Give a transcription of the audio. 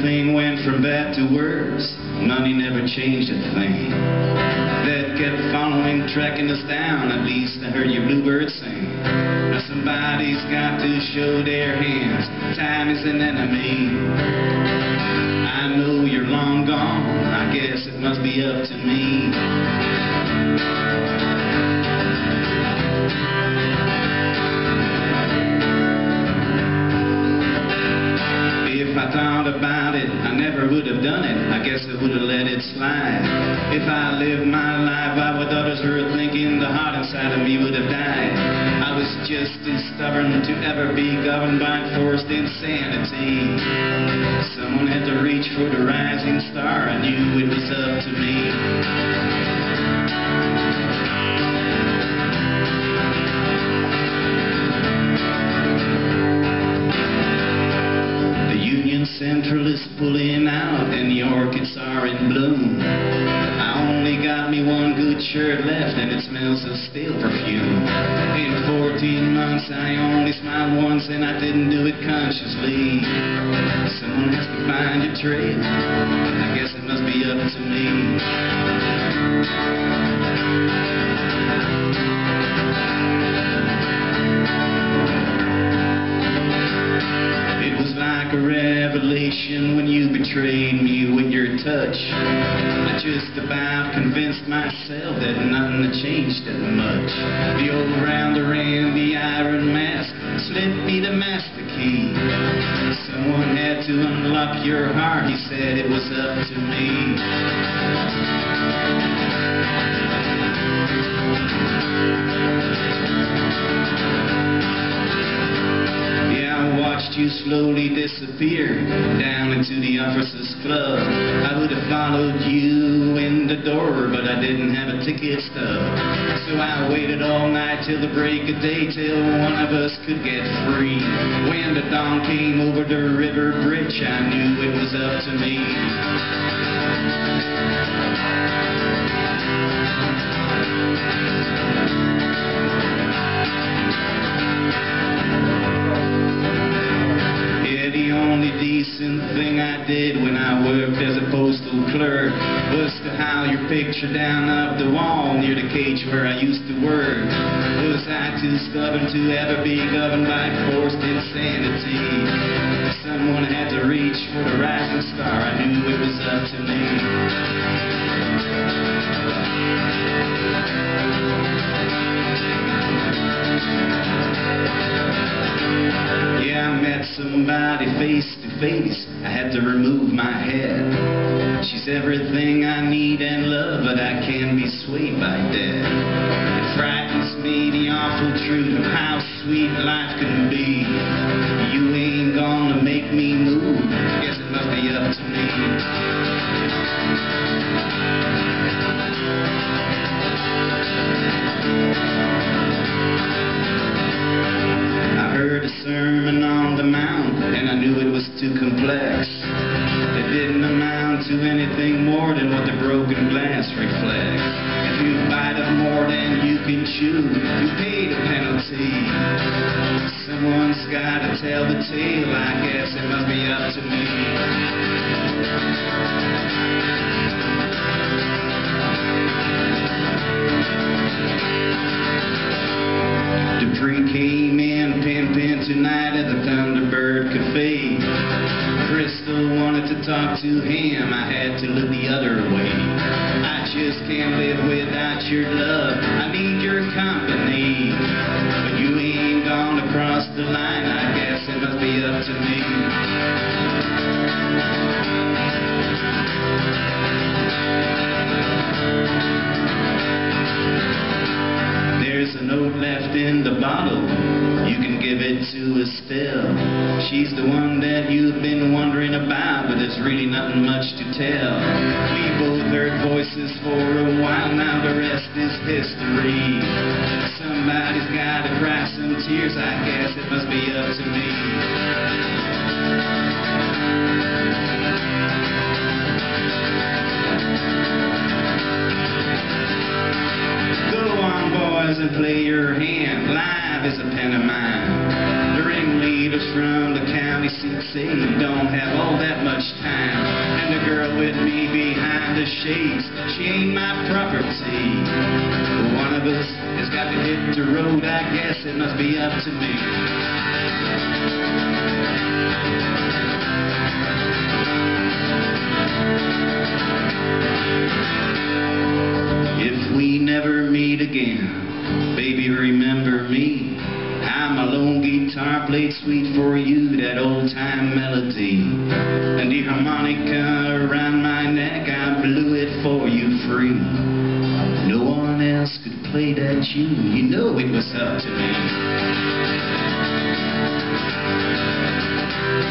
Everything went from bad to worse. Money never changed a thing. That kept following, tracking us down. At least I heard your bluebird sing. Now somebody's got to show their hands. Time is an enemy. I know you're long gone. I guess it must be up to me. If I thought about it, I never would have done it. I guess I would have let it slide. If I lived my life by what others were thinking, the heart inside of me would have died. I was just too stubborn to ever be governed by forced insanity. Someone had to reach for the rising star. I knew it was up to me. Central is pulling out and the orchids are in bloom. I only got me one good shirt left and it smells of stale perfume. In 14 months I only smiled once and I didn't do it consciously. Someone has to find your trail. I guess it must be up to me. A revelation when you betrayed me with your touch. I just about convinced myself that nothing had changed that much. The old rounder and the iron mask slipped me the master key. Someone had to unlock your heart. He said it was up to me. You slowly disappear down into the officers' club. I would have followed you in the door, but I didn't have a ticket stub. So I waited all night till the break of day, till one of us could get free. When the dawn came over the river bridge, I knew it was up to me. Decent thing I did when I worked as a postal clerk was to hang your picture down up the wall near the cage where I used to work. Was I too stubborn to ever be governed by forced insanity? Someone had to reach for the rising star. I knew it was up to me. Yeah, I met somebody face to face. I had to remove my head. She's everything I need and love, but I can be swayed by death. It frightens me, the awful truth of how sweet life can be. You ain't gonna make me move. Guess it must be up to me. A sermon on the mount, and I knew it was too complex. It didn't amount to anything more than what the broken glass reflects. If you bite up more than you can chew, you pay the penalty. Someone's gotta tell the tale. I guess it must be up to me. Dupree came in pimping tonight at the Thunderbird Cafe. Crystal wanted to talk to him. I had to look the other way. I just can't live without your love. I need your company. But you ain't gonna cross the line. I guess it must be up to me. There's a note left in the bottle. You can give it to Estelle. She's the one that you've been wondering about, but there's really nothing much to tell. We both heard voices for a while, now the rest is history. Somebody's gotta cry some tears. I guess it must be up to me. And play your hand. Live is a pantomime. The ringleaders from the county succeed, don't have all that much time. And the girl with me behind the shades, she ain't my property. One of us has got to hit the road, I guess it must be up to me. If we never meet again, baby, remember me. I'm a lone guitar played sweet for you, that old-time melody. And the harmonica around my neck, I blew it for you free. No one else could play that tune, you know it was up to me.